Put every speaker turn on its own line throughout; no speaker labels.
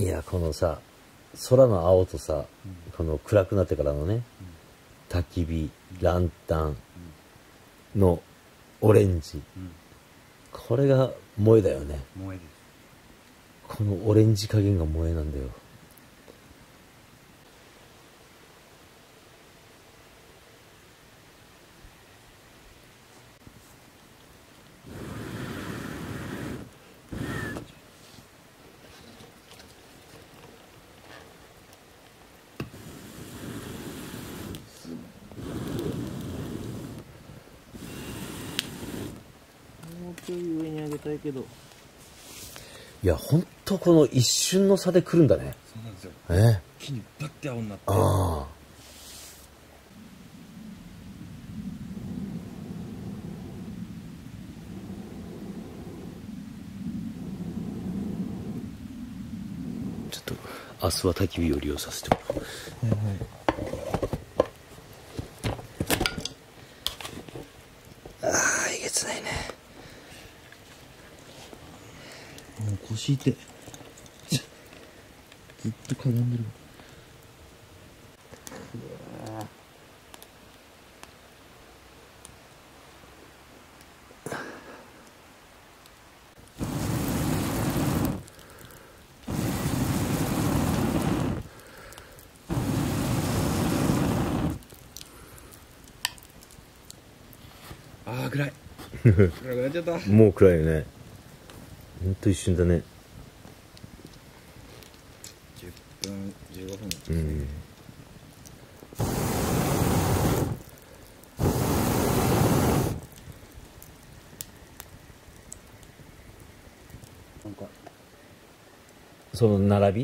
いや、このさ、空の青とさ、この暗くなってからのね、焚き火、ランタンのオレンジ。これが萌えだよね。
萌えです。
このオレンジ加減が萌えなんだよ。
もうちょい上に上げたいけど。
いや、ほんとこの一瞬の差で来るんだね。
そうなんですよ。
え
木にバッて青になって。
ああ。ちょっと、明日は焚き火を利用させてもらう。ああ、えげつないね。
もう腰痛い。ずっとかがんでる。ああ、暗い。暗くなっちゃった。
もう暗いよね。ほんと一瞬だね。
10分、15分。
うん。
なんか、
その並び？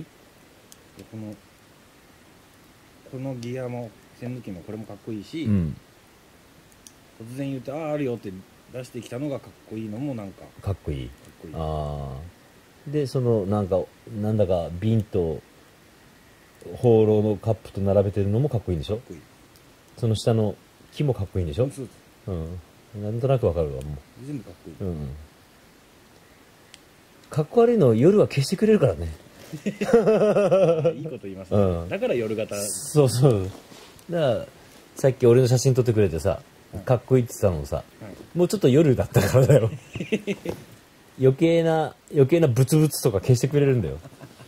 このギアも栓抜きもこれもかっこいいし、
うん。
突然言ってああるよって出してきたのがかっこいいのもなんか
かっこいい。
かっこいい。
ああ。で、その、なんか、なんだか瓶と、放浪のカップと並べてるのもかっこいいんでしょ？
かっこいい。
その下の木もかっこいいんでしょ？
そう
うん。なんとなくわかるわ、も
全部かっこいい。
う。うん。かっこ悪いのを夜は消してくれるからね。
いいこと言いますね。
うん。
だから夜型。
そうそう。だから、さっき俺の写真撮ってくれてさ、かっこいいって言ってたのさ、
はい、
もうちょっと夜だったからだよ。余計なブツブツとか消してくれるんだよ。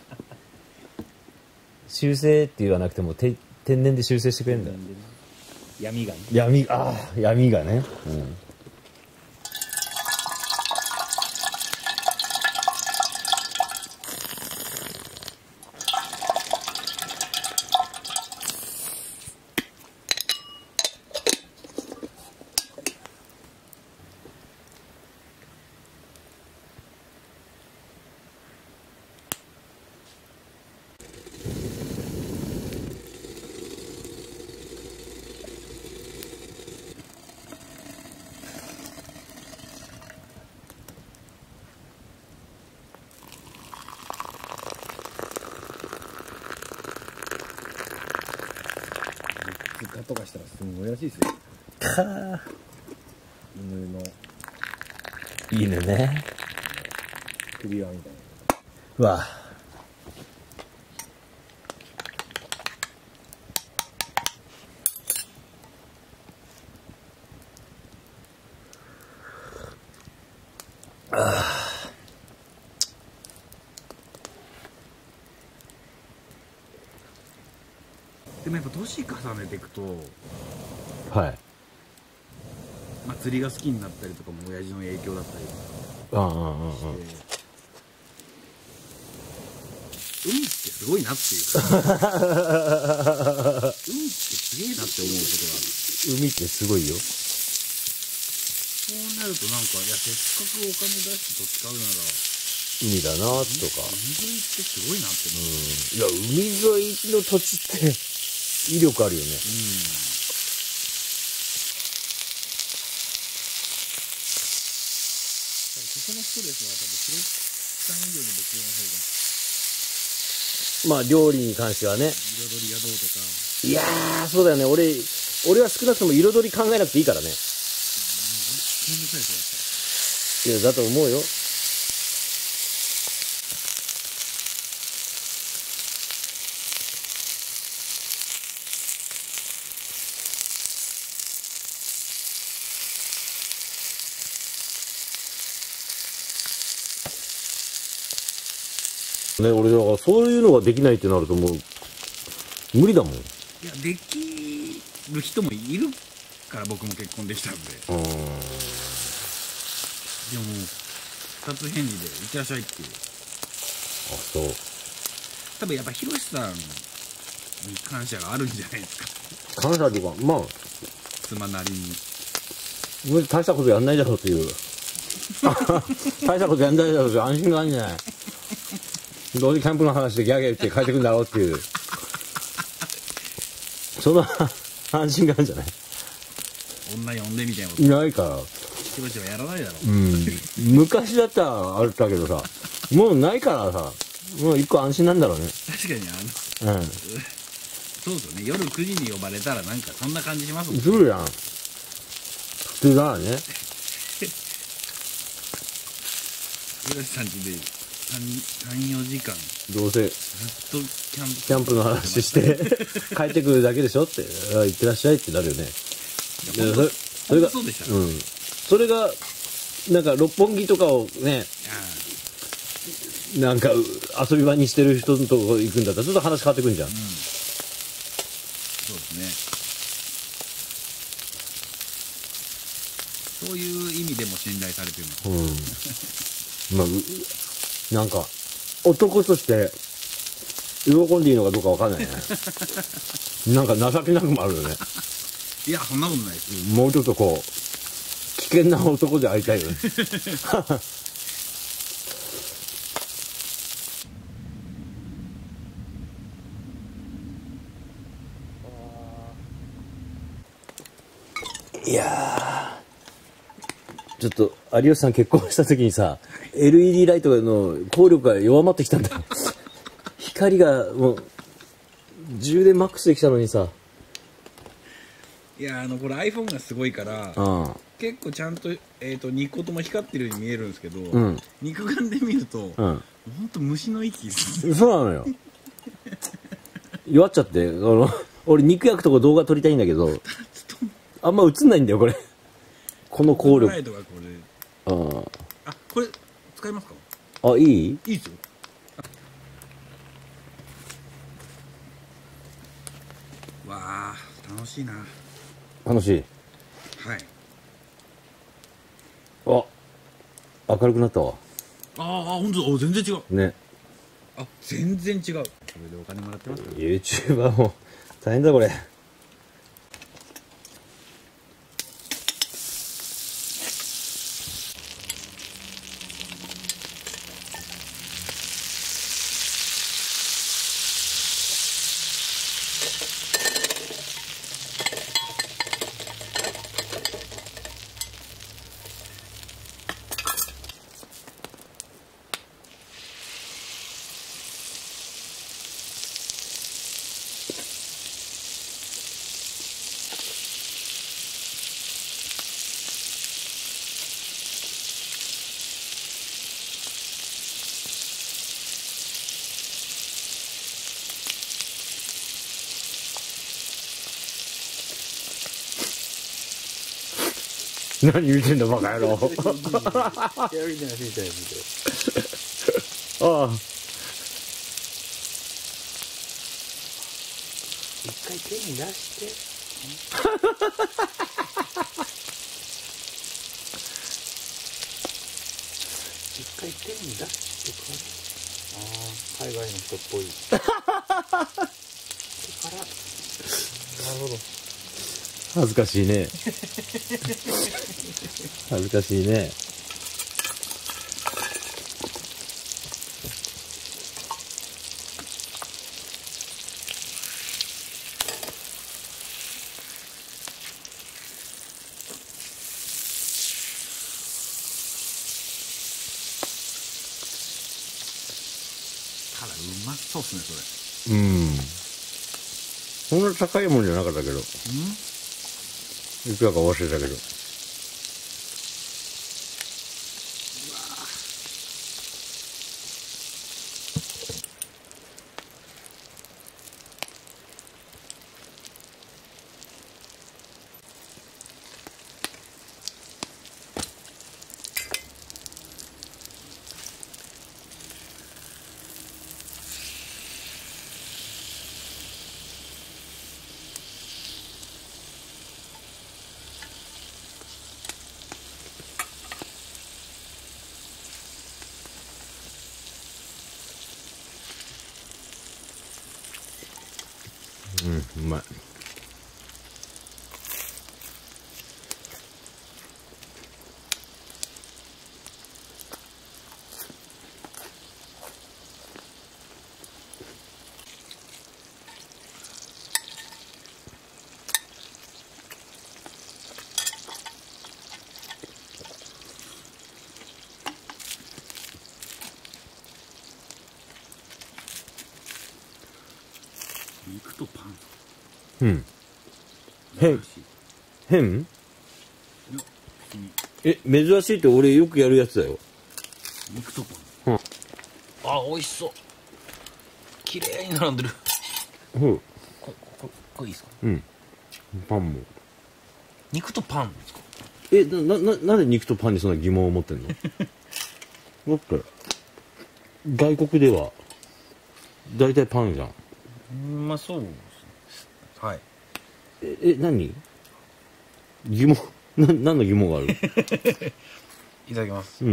修正って言わなくても天然で修正してくれるんだよ。
闇がね。
闇がね。うん。
ガとかしたらすごいらしいですよ。犬の
犬ね。
首輪みたいな。
うわ。
でもやっぱ年重ねていくと、
はい。
まあ、釣りが好きになったりとかも親父の影響だったり
うんうんうんうん。
海ってすごいなっていうか海ってすげえなって思うことがある。
海ってすごいよ。
そうなるとなんか、いや、せっかくお金出して使うなら
海だなとか。
海沿いってすごいなって
うん。いや、海沿いの土地って威力あるよね。
ここのストレスは多分プレッシャー以上に僕の方が
まあ料理に関してはね。
彩りがどうとか。
いやー、そうだよね。俺は少なくとも彩り考えなくていいからね。
めんどくさいですよ。
いや、だと思うよ。 ね、俺だからそういうのができないってなるともう無理だもん。
いや、できる人もいるから僕も結婚できたんで。でももう二つ返事でいってらっしゃいっていう。
あ、そう。
多分やっぱひろしさんに感謝があるんじゃないですか。
感謝というか、まあ
妻なりに。
大したことやんないだろうっていう大したことやんないだろうって安心があるんじゃない。どうせキャンプの話でギャーギャー言って帰ってくるんだろうっていうその安心があるんじゃない。
女呼んでみたいなこと。
いないから。
ひろしはやらないだろう。
昔だったらあったけどさ、もうないからさ、もう一個安心なんだろうね。
確かにそうですよね。夜9時に呼ばれたらなんかそんな感じしますもんね。
するやん。普通だよね。
ひろしさんちで3、4時間
どうせ
ずっとキ
キャンプの話して帰ってくるだけでしょって行ってらっしゃいってなるよね。それが
そうでした。
それがなんか六本木とかをね、なんか遊び場にしてる人のとこ行くんだったらちょっと話変わってくるんじゃん。
そうですね。そういう意味でも信頼されてるの。
まあなんか男として喜んでいいのかどうかわかんないね。なんか情けなくもあるよね。
いや、そんなことないです。
もうちょっとこう危険な男でありたいよね。いやー、ちょっと有吉さん結婚した時にさ、LED ライトの効力が弱まってきたんだよ。光がもう充電マックスできたのにさ。
いや、これ iPhone がすごいから、結構ちゃんと、2個とも光ってるように見えるんですけど、肉眼で見ると、ほんと虫の息です。
そうなのよ。弱っちゃって、俺肉焼くとこ動画撮りたいんだけど、あんま映んないんだよ、これ。この効力。
これ、使いますか？
あ、いい？
いいですよ。わあ、楽しいな。
楽しい。
はい。
あ、明るくなったわ。
本当だ。全然違う。
ね。
全然違う。これでお金もらってますか？
YouTuber も大変だこれ。何見てんだバカ野郎。ああ。
一回手に出して。一回手に出してから。海外の人っぽい。から。なるほど。
恥ずかしいね。恥ずかしいね。
ただうまそうっすね、そ
う
れ。
ん。そんな高いもんじゃなかったけど。いくらか忘れたけど。 うまい。
肉とパン。
うん。変変？
いや、別に
珍しいって俺よくやるやつだよ。
肉とパン。
うん。
あ、美味しそう。綺麗に並んでる。
うん。
これいいですか？
うん。パンも。
肉とパンですか？
なんで肉とパンにそんな疑問を持ってんの？だって外国では大体パンじゃん。
まあそうですね。はい。
何？疑問何の疑問がある？
いただきます。
うん。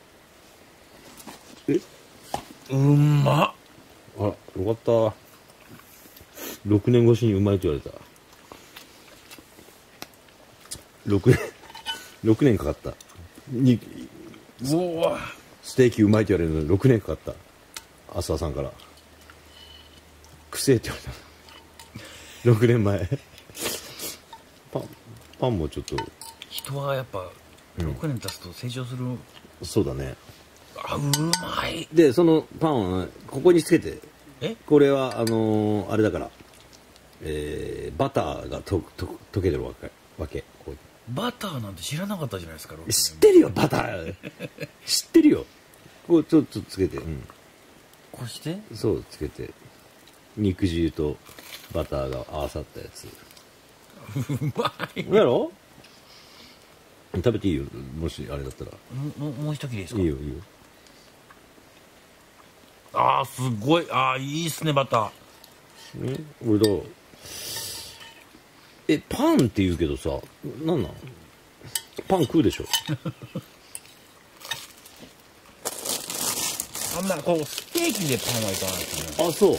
うまっ。
あら、よかった。6年越しにうまいと言われた。6年かかった。
うわ。
ステーキうまいって言われるのに6年かかった。浅田さんから。くせえって言われた。6年前。パンもちょっと。
人はやっぱ6年経つと成長する。
そうだね。
あ、うまい。
で、そのパンは、ここにつけて。これは、あれだから、バターが溶けてるわけ。こう
バターなんて知らなかったじゃないですか。
知ってるよ、バター。知ってるよ。こうちょっとつけて。うん。
こうして
そう、つけて。肉汁とバターが合わさったやつ。
うまい。
やろ？食べていいよ、もしあれだったら。
もう一切れいいですか？
いいよ、いいよ。
ああ、すごい。ああ、いいっすね、バター。
俺どう？パンって言うけどさ、なんなん？パン食うでしょ？
あんな、こう、ステーキでパンはいかないですね。
あ、そう。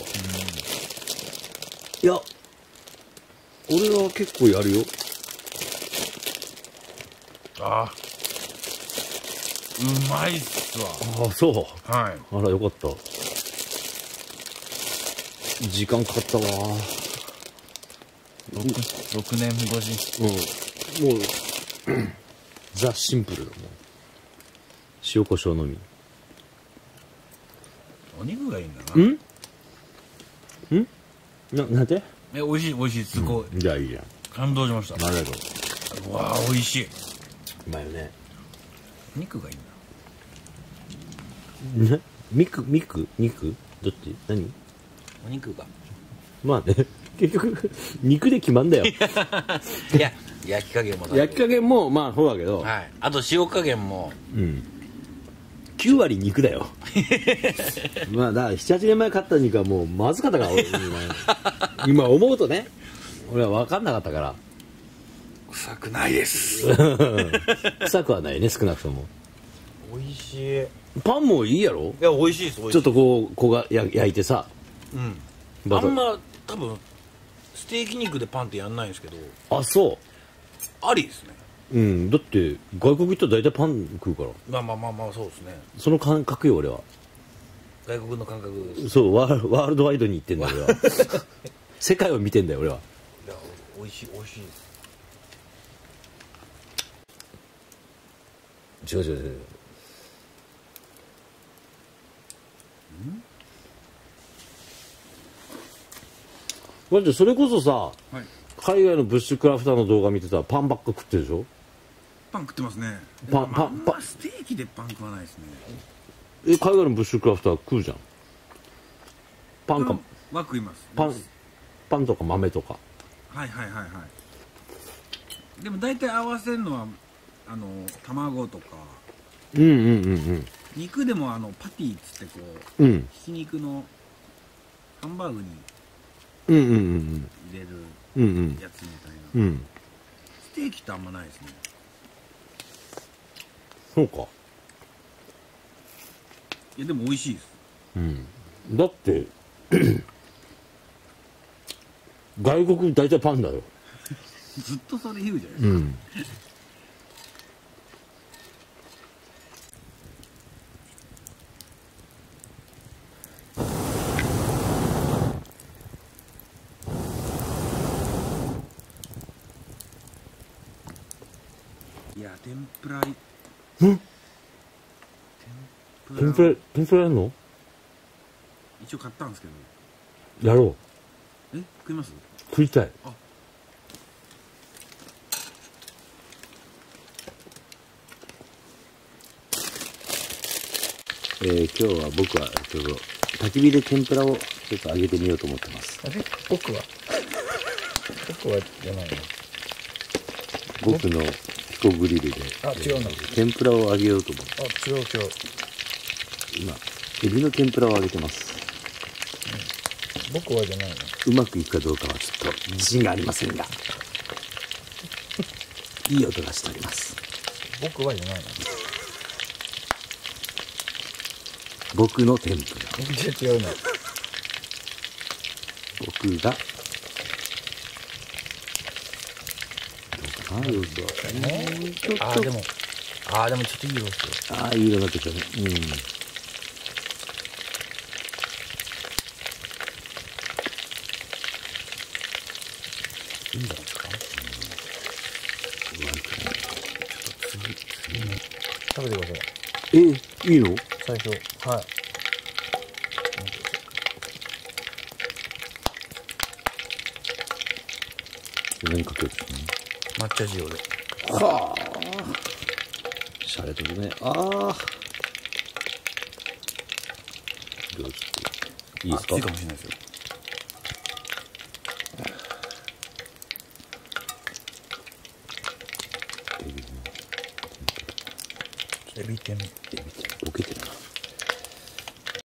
いや、俺は結構やるよ。
ああ。うまいっすわ。
あ、そう。
はい。
あら、よかった。時間かかったわ。
6年越し。
もう、ザ・シンプルだもん。塩コショウのみ。
お肉がいいんだな。
なんて？
美味しい、美味しい。すごい。
じゃあいいじゃん。
感動しました。
ありがとう。
うわあ、美味しい。
うまいよね。
肉がいいんだ。
肉どっち？何？
お肉が。
まあね。結局、肉で決まんだよ。
いや、焼き加減も。
焼き加減も、まあそうだけど。
はい。あと塩加減も。
うん。9割肉だよ。まあだから7、8年前買った肉はもうまずかったから、俺今思うとね。俺は分かんなかったから。
臭くないです。
臭くはないね、少なくとも。
美味しい。
パンもいいやろ？
いや、美味しいです。
ちょっとこうが焼いてさ。
うん。あんま多分ステーキ肉でパンってやんないんですけど。
あ、そう。
ありですね。
うん、だって外国行ったら大体パン食うから。
まあそうですね。
その感覚よ、俺は。
外国の感覚。
そうワールドワイドに行ってんだ俺は。世界を見てんだよ俺は。
いや、美味しいです。
違う。だってそれこそさ、はい、海外のブッシュクラフターの動画見てたらパンばっか食ってるでしょ？
パン食ってますね。
パン
ステーキでパン食わないですね。
海外のブッシュクラフター食うじゃん。パンか
は食います。
パンとか豆とか。
はい。でも大体合わせるのは卵とか。肉でもパティっつってこう、ひき肉のハンバーグに入れるやつみたいな。ステーキってあんまないですね。
そうか。
いやでも美味しいです。
だって外国大体パンだよ。
ずっとそれ言うじゃないですか。いや天ぷら
天ぷらやんの？
一応買ったんですけ
ど。やろ
う。食います？
食いたい。今日は僕は焚き火で天ぷらをちょっと揚げてみようと思ってます。
僕はじゃないの。
僕のピコグリルで
違うな。
天ぷらを揚げようと思って。
違う。
今エビの天ぷらを揚げてます。
僕はじゃないの。
うまくいくかどうかはちょっと自信がありませんがいい音がしております。
僕はじゃないの。
僕の天ぷら。
違うな。
僕がどうかな、様子は。
でもちょっといい色ですよ。
いい色になってきたね。
いいんじゃないですか。食べてください。
いいの？
最初。
何かける？
抹茶塩で。
はあ。しゃれとるね。どうしていいですか？
熱いかもしれないですよ。エビ天。
ボケてるな。